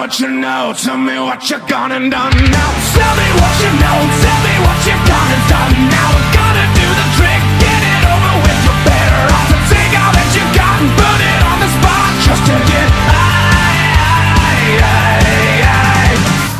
what you know, tell me what you gone and done now. Tell me what you know, tell me what you gone and done now. We're gonna do the trick, get it over with. You're better off to take all that you got and put it on the spot just to get high.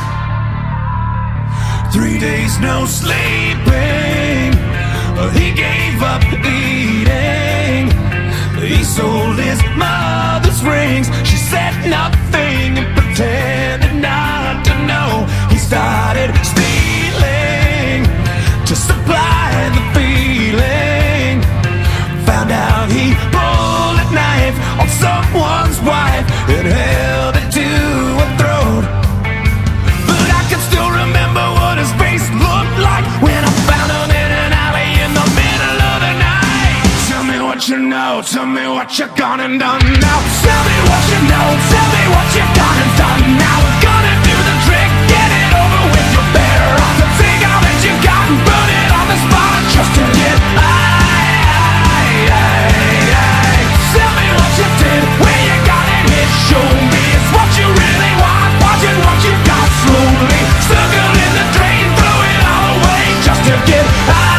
3 days no sleeping, he gave up eating. He sold his mother's rings. She said nothing and pretended not to know. He started stealing to supply the feeling. Found out he pulled a knife on someone's wife and held it to her throat. But I can still remember what his face looked like when I found him in an alley in the middle of the night. Tell me what you know, tell me what you gone and done now. Tell me what you know, tell me what you gone and done now. We're gonna do the trick, get it over with. You're better off to take all that you got and put it on the spot just to get high. Tell me what you did, where you got it hit. Show me it's what you really want, watching what you got slowly. Circle in the drain, throw it all away just to get high.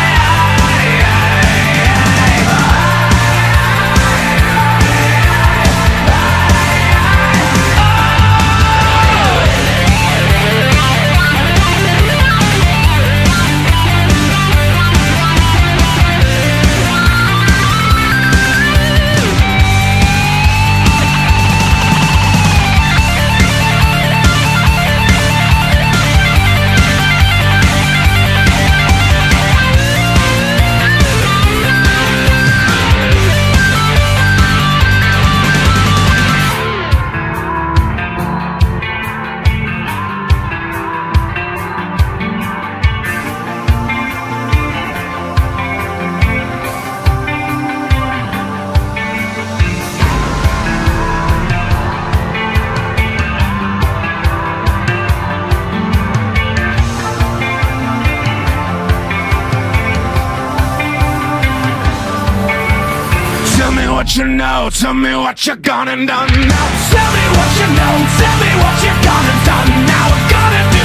What you know, tell me what you gone and done now. Tell me what you know, tell me what you gone and done now. We're gonna do